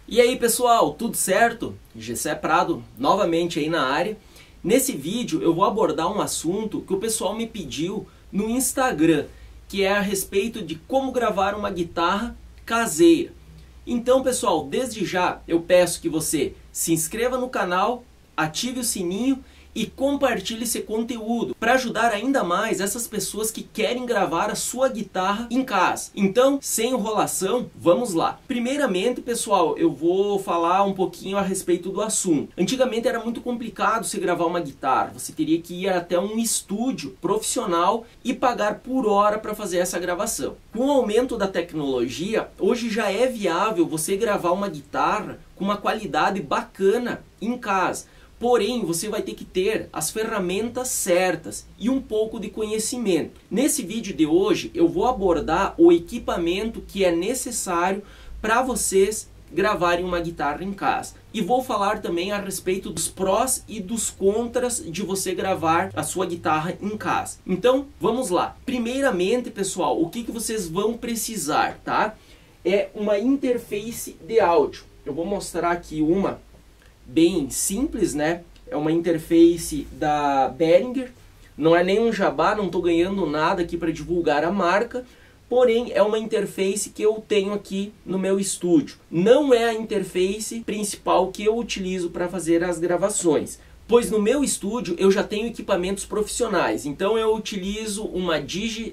E aí pessoal, tudo certo? Gessé Prado novamente aí na área. Nesse vídeo eu vou abordar um assunto que o pessoal me pediu no Instagram, que é a respeito de como gravar uma guitarra caseira. Então pessoal, desde já eu peço que você se inscreva no canal, ative o sininho e compartilhe esse conteúdo para ajudar ainda mais essas pessoas que querem gravar a sua guitarra em casa. Então, sem enrolação, vamos lá. Primeiramente, pessoal, eu vou falar um pouquinho a respeito do assunto. Antigamente era muito complicado você gravar uma guitarra. Você teria que ir até um estúdio profissional e pagar por hora para fazer essa gravação. Com o aumento da tecnologia, hoje já é viável você gravar uma guitarra com uma qualidade bacana em casa. Porém, você vai ter que ter as ferramentas certas e um pouco de conhecimento. Nesse vídeo de hoje, eu vou abordar o equipamento que é necessário para vocês gravarem uma guitarra em casa. E vou falar também a respeito dos prós e dos contras de você gravar a sua guitarra em casa. Então, vamos lá. Primeiramente, pessoal, o que vocês vão precisar, tá? É uma interface de áudio. Eu vou mostrar aqui uma bem simples, né? É uma interface da Behringer, não é nenhum jabá, não estou ganhando nada aqui para divulgar a marca, porém é uma interface que eu tenho aqui no meu estúdio. Não é a interface principal que eu utilizo para fazer as gravações, pois no meu estúdio eu já tenho equipamentos profissionais, então eu utilizo uma Digi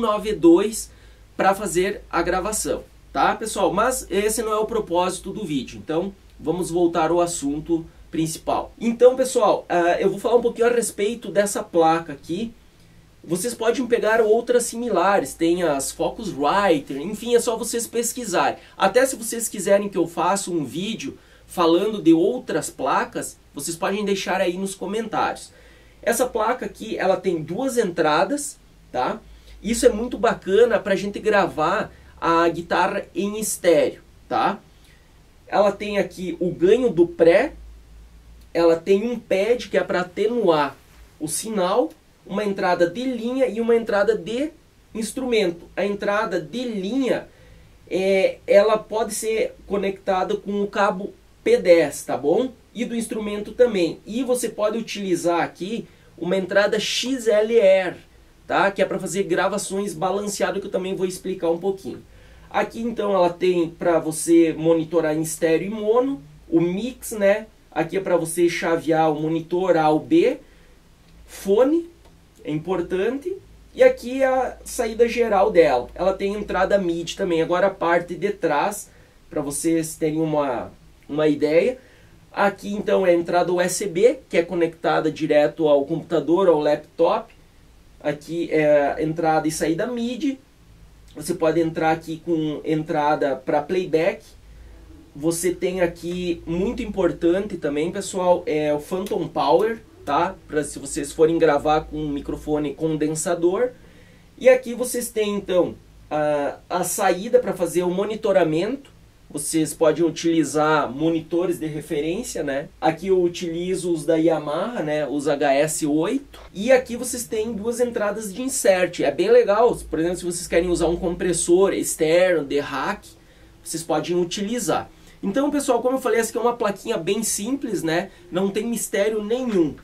192 para fazer a gravação, tá pessoal? Mas esse não é o propósito do vídeo, então vamos voltar ao assunto principal. Então, pessoal, eu vou falar um pouquinho a respeito dessa placa aqui. Vocês podem pegar outras similares, tem as Focusrite, enfim, é só vocês pesquisarem. Até se vocês quiserem que eu faça um vídeo falando de outras placas, vocês podem deixar aí nos comentários. Essa placa aqui, ela tem duas entradas, tá? Isso é muito bacana para a gente gravar a guitarra em estéreo, tá? Ela tem aqui o ganho do pré, ela tem um pad que é para atenuar o sinal, uma entrada de linha e uma entrada de instrumento. A entrada de linha, ela pode ser conectada com o cabo P10, tá bom? E do instrumento também. E você pode utilizar aqui uma entrada XLR, tá? Que é para fazer gravações balanceadas, que eu também vou explicar um pouquinho. Aqui então ela tem para você monitorar em estéreo e mono, o mix, né? Aqui é para você chavear o monitor A ou B, fone, é importante. E aqui é a saída geral dela. Ela tem entrada MIDI também. Agora a parte de trás, para vocês terem uma ideia. Aqui então é a entrada USB, que é conectada direto ao computador, ao laptop. Aqui é a entrada e saída MIDI. Você pode entrar aqui com entrada para playback. Você tem aqui, muito importante também, pessoal, é o Phantom Power, tá? Para se vocês forem gravar com um microfone condensador. E aqui vocês têm, então, a saída para fazer o monitoramento. Vocês podem utilizar monitores de referência, né? Aqui eu utilizo os da Yamaha, né? Os HS8. E aqui vocês têm duas entradas de insert. É bem legal. Por exemplo, se vocês querem usar um compressor externo de rack, vocês podem utilizar. Então, pessoal, como eu falei, essa aqui é uma plaquinha bem simples, né? Não tem mistério nenhum.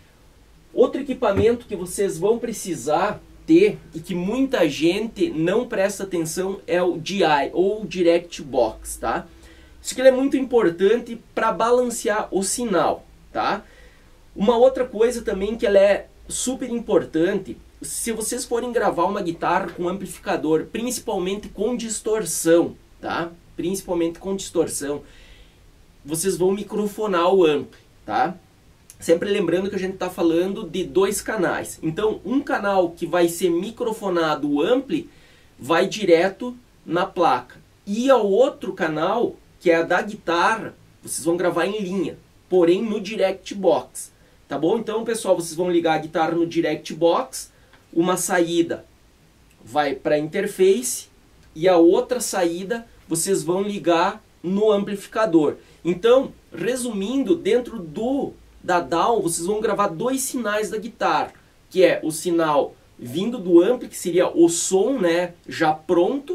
Outro equipamento que vocês vão precisar ter e que muita gente não presta atenção é o DI ou Direct Box, tá? Isso aqui é muito importante para balancear o sinal, tá? Uma outra coisa também que ela é super importante, se vocês forem gravar uma guitarra com amplificador, principalmente com distorção, tá? Principalmente com distorção, vocês vão microfonar o ampli, tá? Sempre lembrando que a gente está falando de dois canais. Então, um canal que vai ser microfonado o ampli vai direto na placa. E ao outro canal, que é a da guitarra, vocês vão gravar em linha, porém no Direct Box. Tá bom? Então, pessoal, vocês vão ligar a guitarra no Direct Box, uma saída vai para a interface e a outra saída vocês vão ligar no amplificador. Então, resumindo, dentro da DAW, vocês vão gravar dois sinais da guitarra, que é o sinal vindo do ampli, que seria o som, né, já pronto,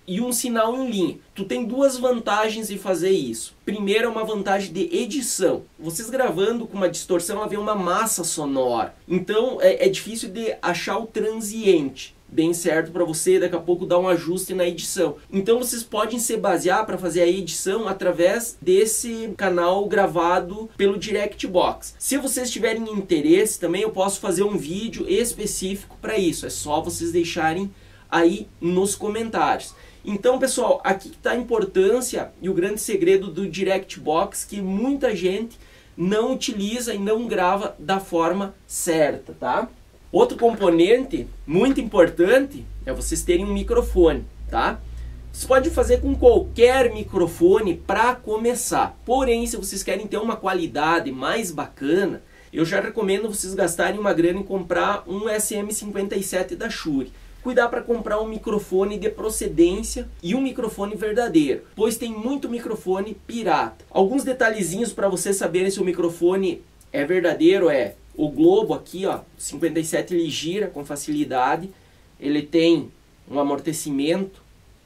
e um sinal em linha. Tu tem duas vantagens em fazer isso. Primeiro é uma vantagem de edição. Vocês gravando com uma distorção, ela vem uma massa sonora. Então é difícil de achar o transiente bem certo para você daqui a pouco dar um ajuste na edição. Então vocês podem se basear para fazer a edição através desse canal gravado pelo DirectBox. Se vocês tiverem interesse também, eu posso fazer um vídeo específico para isso. É só vocês deixarem aí nos comentários. Então, pessoal, aqui está a importância e o grande segredo do DirectBox, que muita gente não utiliza e não grava da forma certa, tá? Outro componente muito importante é vocês terem um microfone, tá? Vocês podem fazer com qualquer microfone para começar. Porém, se vocês querem ter uma qualidade mais bacana, eu já recomendo vocês gastarem uma grana em comprar um SM57 da Shure. Cuidar para comprar um microfone de procedência e um microfone verdadeiro, pois tem muito microfone pirata. Alguns detalhezinhos para vocês saberem se o microfone é verdadeiro é: o globo aqui, ó, 57 ele gira com facilidade, ele tem um amortecimento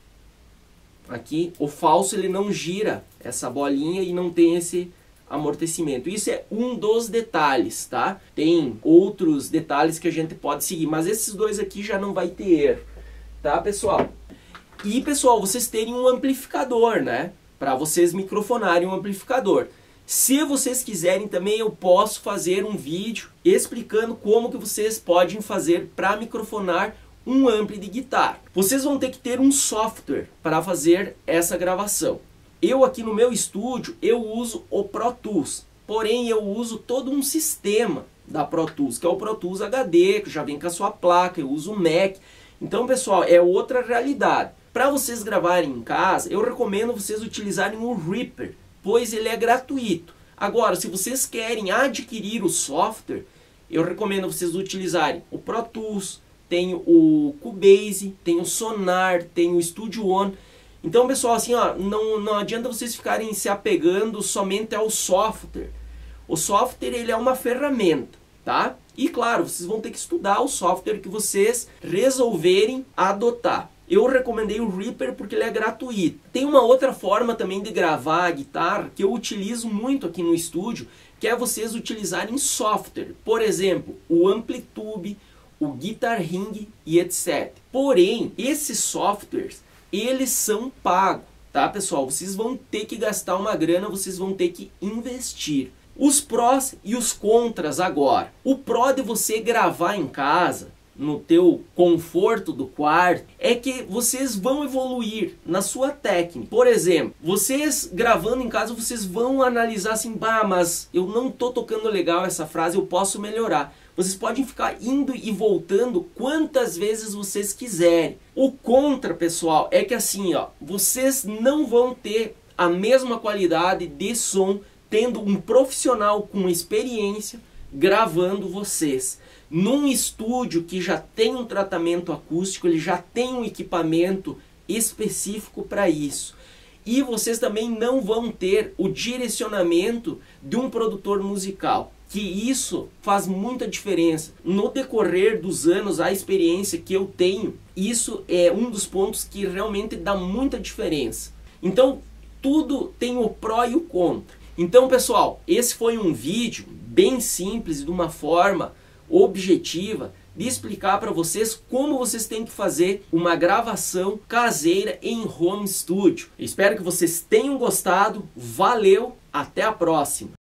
aqui. O falso ele não gira essa bolinha e não tem esse amortecimento. Isso é um dos detalhes, tá? Tem outros detalhes que a gente pode seguir, mas esses dois aqui já não vai ter erro, tá, pessoal? E, pessoal, vocês terem um amplificador, né? Para vocês microfonarem um amplificador. Se vocês quiserem também, eu posso fazer um vídeo explicando como que vocês podem fazer para microfonar um ampli de guitarra. Vocês vão ter que ter um software para fazer essa gravação. Eu aqui no meu estúdio, eu uso o Pro Tools, porém eu uso todo um sistema da Pro Tools, que é o Pro Tools HD, que já vem com a sua placa, eu uso o Mac. Então, pessoal, é outra realidade. Para vocês gravarem em casa, eu recomendo vocês utilizarem o Reaper, pois ele é gratuito. Agora, se vocês querem adquirir o software, eu recomendo vocês utilizarem o Pro Tools, tem o Cubase, tem o Sonar, tem o Studio One. Então, pessoal, assim, ó, não adianta vocês ficarem se apegando somente ao software. O software, ele é uma ferramenta, tá? E, claro, vocês vão ter que estudar o software que vocês resolverem adotar. Eu recomendei o Reaper porque ele é gratuito. Tem uma outra forma também de gravar a guitarra que eu utilizo muito aqui no estúdio, que é vocês utilizarem software. Por exemplo, o Amplitube, o Guitar Ring e etc. Porém, esses softwares, eles são pagos, tá, pessoal? Vocês vão ter que gastar uma grana, vocês vão ter que investir. Os prós e os contras agora. O pró de você gravar em casa, no teu conforto do quarto, é que vocês vão evoluir na sua técnica. Por exemplo, vocês gravando em casa, vocês vão analisar assim, bah, mas eu não tô tocando legal essa frase, eu posso melhorar. Vocês podem ficar indo e voltando quantas vezes vocês quiserem. O contra, pessoal, é que assim, ó, vocês não vão ter a mesma qualidade de som tendo um profissional com experiência gravando vocês. Num estúdio que já tem um tratamento acústico, ele já tem um equipamento específico para isso. E vocês também não vão ter o direcionamento de um produtor musical, que isso faz muita diferença. No decorrer dos anos, a experiência que eu tenho, isso é um dos pontos que realmente dá muita diferença. Então, tudo tem o pró e o contra. Então, pessoal, esse foi um vídeo bem simples e de uma forma objetiva de explicar para vocês como vocês têm que fazer uma gravação caseira em home studio. Espero que vocês tenham gostado. Valeu, até a próxima!